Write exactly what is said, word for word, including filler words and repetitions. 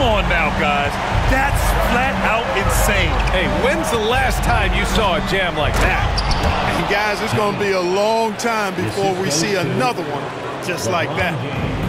on now, guys. That's flat out insane. Hey, when's the last time you saw a jam like that? And guys, it's going to be a long time before we see another one just like that.